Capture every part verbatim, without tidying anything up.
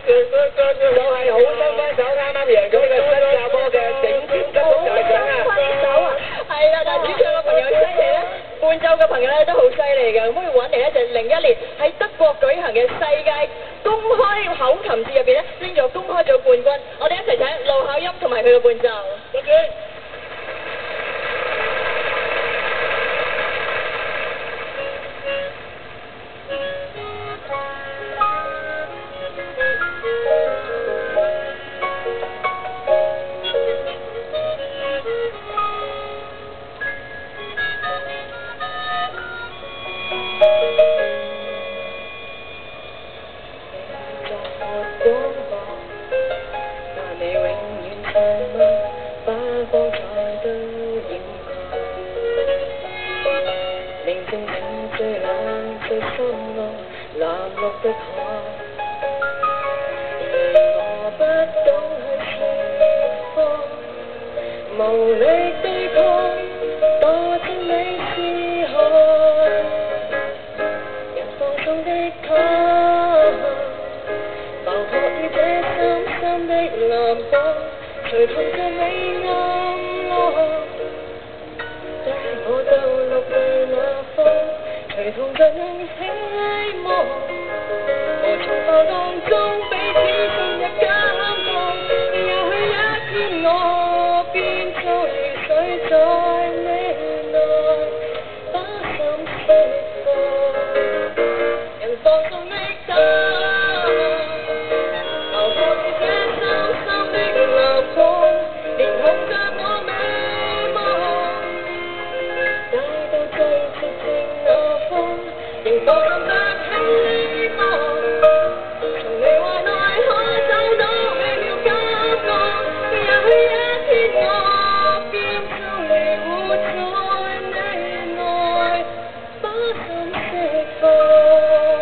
就係好心分手，啱啱贏咗呢個新加坡嘅頂尖金曲大獎啊！ 分手啊！係啦，但係主唱嘅朋友犀利咧，伴奏嘅朋友咧都好犀利嘅，咁佢揾嚟咧就零一年喺德國舉行嘅世界公開口琴節入邊咧，拎咗公開組冠軍。我哋一齊請盧巧音同埋佢嘅伴奏。 多謝。但你永遠沉默，把光彩都掩蓋。寧靜靜最冷最深愛藍綠的海，我不懂去釋放，無力對抗，墮進你視海，人放縱的他。浮學於這深深的藍光，隨同着你暗落，帶我到陸地那方，隨同着你希望，無從浮蕩中彼此進入感覺，也許一天我變做如水在你內，把心釋放，人放縱的他。我諗得希望，從你懷內可找到美妙感覺，也許一天我變做離活在你內，把心釋放。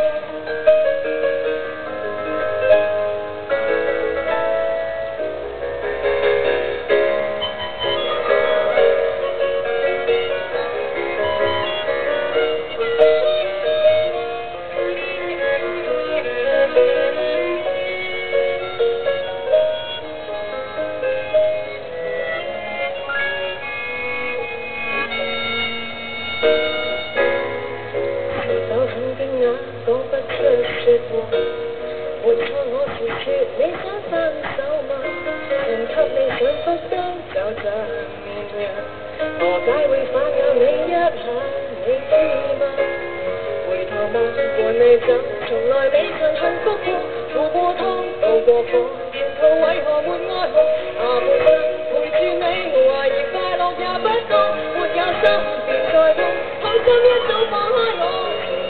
講不出説話，沒錯我是說你想分手嗎？人給你想福都就像綿羊，何解會反咬你一下？你知嗎？回頭望伴你走，從來未曾幸福過，付過湯渡過火，沿途為何沒愛河？下半生陪住你，懷疑快樂也不多，沒有心別再痛，好心一早放開我。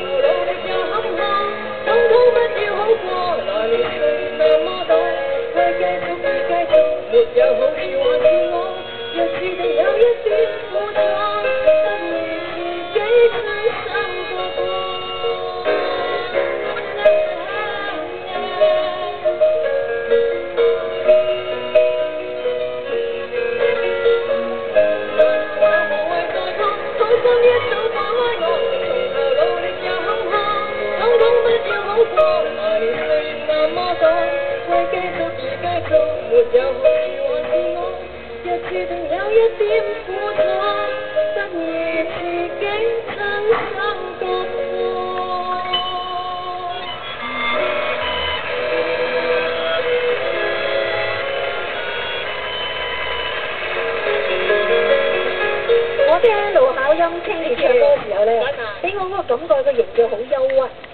統統不要好過，來年歲月那麼多，為繼續而繼續，沒有好處還是我，若注定有一點苦楚，不如自己親手過過。無謂再拖，好心一早放開我，從頭努力又坎坷。統統不要好過，來年歲月那麼多，為繼續而繼續，沒有好處還是我，若注定有一點苦楚，不如自己親手過過。我聽盧巧音傾住唱歌嘅時候咧，俾我嗰個感覺個形象好憂鬱。